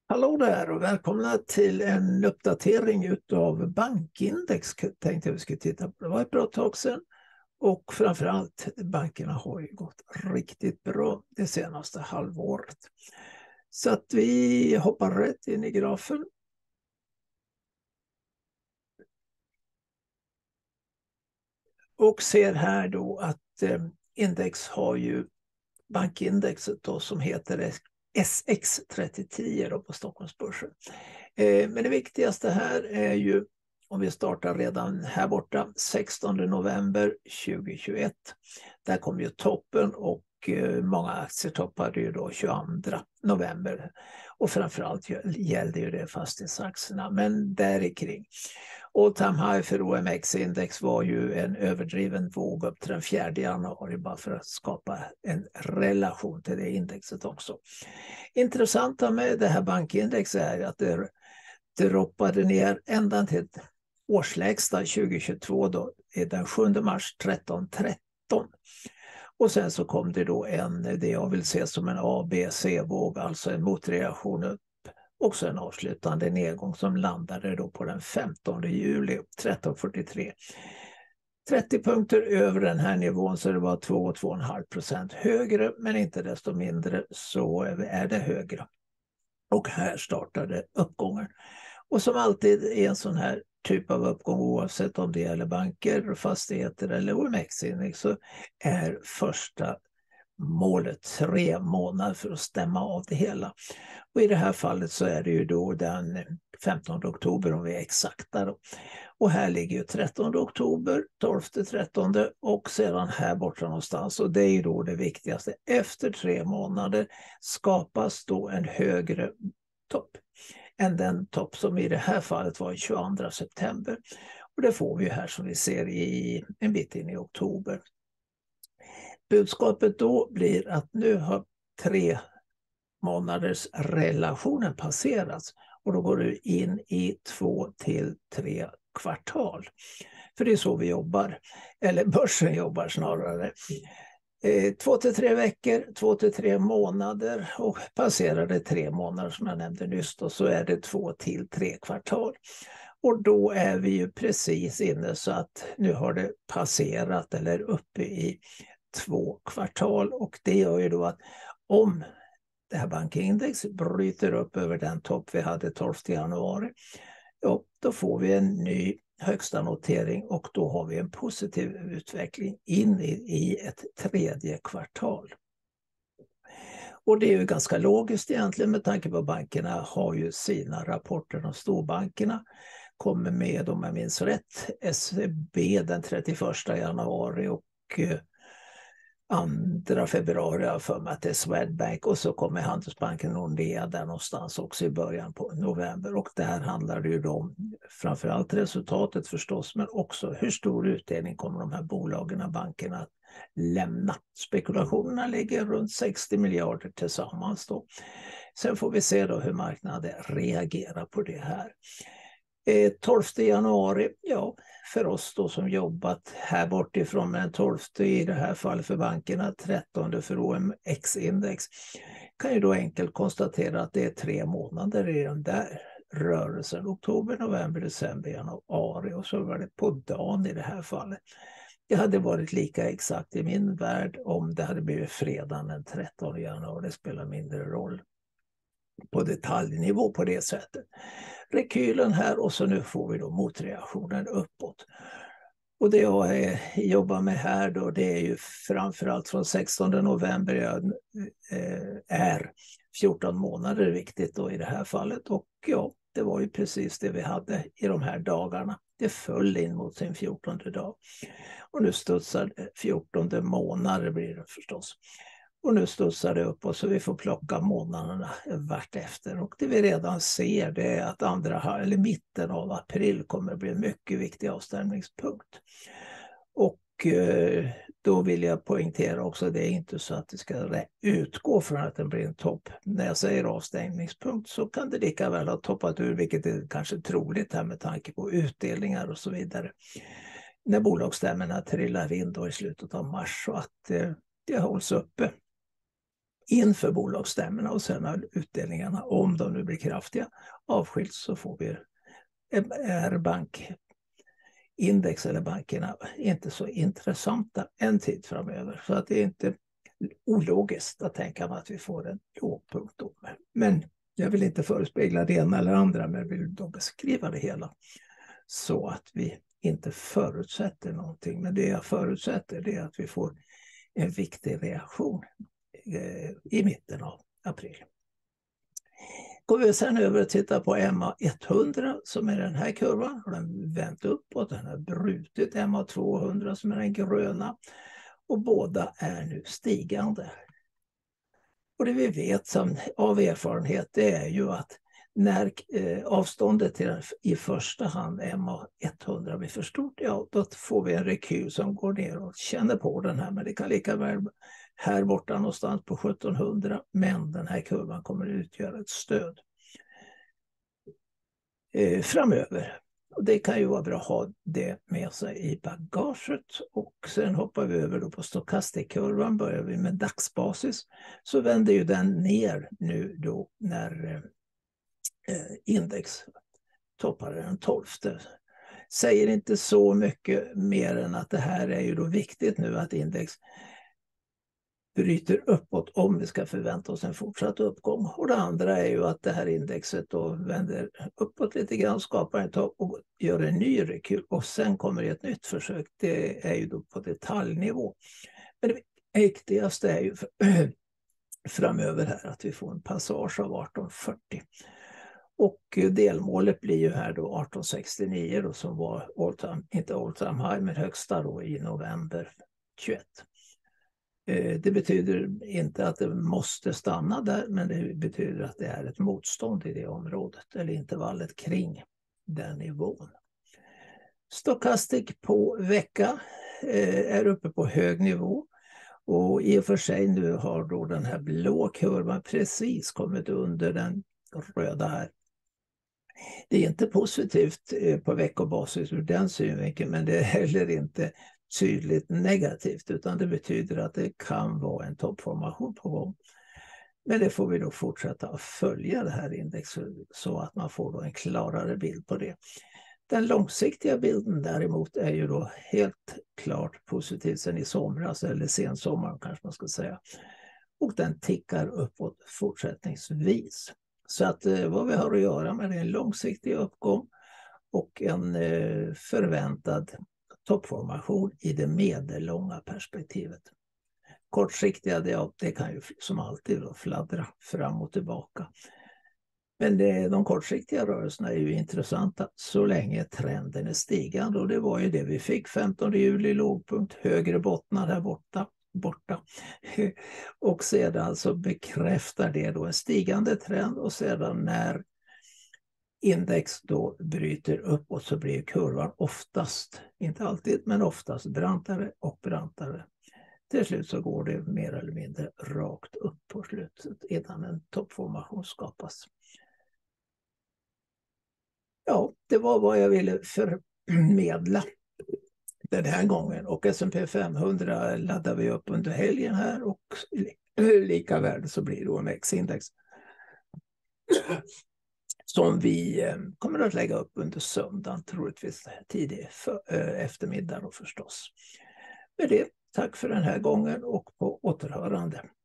Hallå där och välkomna till en uppdatering utav bankindex tänkte jag vi skulle titta på. Det var ett bra tag sedan och framförallt bankerna har ju gått riktigt bra det senaste halvåret. Så att vi hoppar rätt in i grafen. Och ser här då att index har ju bankindexet då som heter SX3010 då på Stockholmsbörsen. Men det viktigaste här är ju om vi startar redan här borta 16 november 2021. Där kom ju toppen och många aktier toppade ju då 22 november. Och framförallt gällde ju det fastighetsaktierna, men där kring. All time high för OMX-index var ju en överdriven våg upp till den 4 januari bara för att skapa en relation till det indexet också. Intressanta med det här bankindexet är att det droppade ner ända till årslägsta 2022 då, den 7 mars 13.13. Och sen så kom det då det jag vill se som en ABC-våg, alltså en motreaktion upp. Också en avslutande nedgång som landade då på den 15 juli 13.43. 30 punkter över den här nivån så det var 2,5% högre, men inte desto mindre så är det högre. Och här startade uppgången. Och som alltid i en sån här typ av uppgång, oavsett om det gäller banker, fastigheter eller OMX-index, så är första målet 3 månader för att stämma av det hela. Och i det här fallet så är det ju då den 15 oktober om vi är exakta då. Och här ligger ju 13 oktober, 12-13 och sedan här borta någonstans. Och det är ju då det viktigaste. Efter 3 månader skapas då en högre topp än den topp som i det här fallet var 22 september. Och det får vi ju här som vi ser i en bit in i oktober. Budskapet då blir att nu har 3 månaders relationen passerats och då går du in i 2 till 3 kvartal. För det är så vi jobbar, eller börsen jobbar snarare. 2 till 3 veckor, 2 till 3 månader och passerar det 3 månader som jag nämnde nyss då, så är det 2 till 3 kvartal. Och då är vi ju precis inne så att nu har det passerat eller uppe i 2 kvartal och det gör ju då att om det här bankindex bryter upp över den topp vi hade 12 januari, ja, då får vi en ny högsta notering och då har vi en positiv utveckling in i ett 3:e kvartal. Och det är ju ganska logiskt egentligen med tanke på att bankerna har ju sina rapporter. De storbankerna kommer med, om jag minns rätt, SEB den 31 januari och 2 februari för mig att det är Swedbank och så kommer Handelsbanken Nordea där någonstans också i början på november och där handlar det ju då om framförallt resultatet förstås men också hur stor utdelning kommer de här bolagen och bankerna att lämna. Spekulationerna ligger runt 60 miljarder tillsammans då. Sen får vi se då hur marknaden reagerar på det här. 12 januari, ja, för oss då som jobbat här bortifrån den 12 i det här fallet för bankerna, 13 för OMX-index, kan ju då enkelt konstatera att det är 3 månader i den där rörelsen. Oktober, november, december, januari och så var det på dagen i det här fallet. Det hade varit lika exakt i min värld om det hade blivit fredagen den 13 januari. Det spelar mindre roll på detaljnivå på det sättet. Rekylen här och så nu får vi då motreaktionen uppåt. Och det jag jobbar med här då det är ju framförallt från 16 november är 14 månader viktigt då i det här fallet och ja, det var ju precis det vi hade i de här dagarna. Det föll in mot sin 14:e dag. Och nu studsar 14:e månader blir det förstås. Och nu studsar det upp och så vi får plocka månaderna vart efter. Och det vi redan ser det är att mitten av april kommer att bli en mycket viktig avstämningspunkt. Och då vill jag poängtera också att det är inte så att det ska utgå från att den blir en topp. När jag säger avstängningspunkt så kan det lika väl ha toppat ur, vilket är kanske troligt här med tanke på utdelningar och så vidare. När bolagsstämmorna trillar in då i slutet av mars så att det hålls uppe. inför bolagsstämmorna, och sen när utdelningarna, om de nu blir kraftiga, avskiljs, så får vi bankindex eller bankerna inte så intressanta en tid framöver. Så att det är inte ologiskt att tänka mig att vi får en lågpunkt då. Men jag vill inte förespegla det ena eller andra, men jag vill då beskriva det hela så att vi inte förutsätter någonting. Men det jag förutsätter är att vi får en viktig reaktion i mitten av april. Går vi sedan över och tittar på MA100 som är den här kurvan. Har den vänt uppåt, den har brutit MA200 som är den gröna. Och båda är nu stigande. Och det vi vet av erfarenhet, det är ju att när avståndet till den, i första hand MA100 blir för stort, ja, då får vi en rekyl som går ner och känner på den här. Men det kan lika väl här borta någonstans på 1700, men den här kurvan kommer att utgöra ett stöd framöver. Och det kan ju vara bra att ha det med sig i bagaget. Och sen hoppar vi över då på stokastikkurvan. Börjar vi med dagsbasis, så vänder ju den ner nu då när index toppade den 12. Säger inte så mycket mer än att det här är ju då viktigt nu att index bryter uppåt om vi ska förvänta oss en fortsatt uppgång. Och det andra är ju att det här indexet då vänder uppåt lite grann, skapar en topp och gör en ny rekyl. Och sen kommer ett nytt försök. Det är ju då på detaljnivå. Men det viktigaste är ju framöver här att vi får en passage av 1840. Och delmålet blir ju här då 1869 då, som var inte all time high, men högsta då i november 21. Det betyder inte att det måste stanna där, men det betyder att det är ett motstånd i det området eller intervallet kring den nivån. Stochastic på vecka är uppe på hög nivå, och i och för sig nu har då den här blå kurvan precis kommit under den röda här. Det är inte positivt på veckobasis ur den synvinkeln, men det är heller inte tydligt negativt, utan det betyder att det kan vara en toppformation på gång. Men det får vi då fortsätta att följa det här indexet så att man får då en klarare bild på det. Den långsiktiga bilden däremot är ju då helt klart positiv sedan i somras, eller sensommar kanske man ska säga. Och den tickar uppåt fortsättningsvis. Så att vad vi har att göra med är en långsiktig uppgång och en förväntad toppformation i det medellånga perspektivet. Kortsiktiga, det kan ju som alltid då fladdra fram och tillbaka. Men de kortsiktiga rörelserna är ju intressanta så länge trenden är stigande, och det var ju det vi fick 15 juli, lågpunkt, högre bottnar här borta. Och sedan så bekräftar det då en stigande trend, och sedan när index då bryter uppåt så blir kurvan oftast, inte alltid, men oftast brantare och brantare. Till slut så går det mer eller mindre rakt upp på slutet innan en toppformation skapas. Ja, det var vad jag ville förmedla den här gången, och S&P 500 laddar vi upp under helgen här, och lika väl så blir det OMX-index som vi kommer att lägga upp under söndagen, troligtvis tidig eftermiddag då förstås. Med det, tack för den här gången och på återhörande.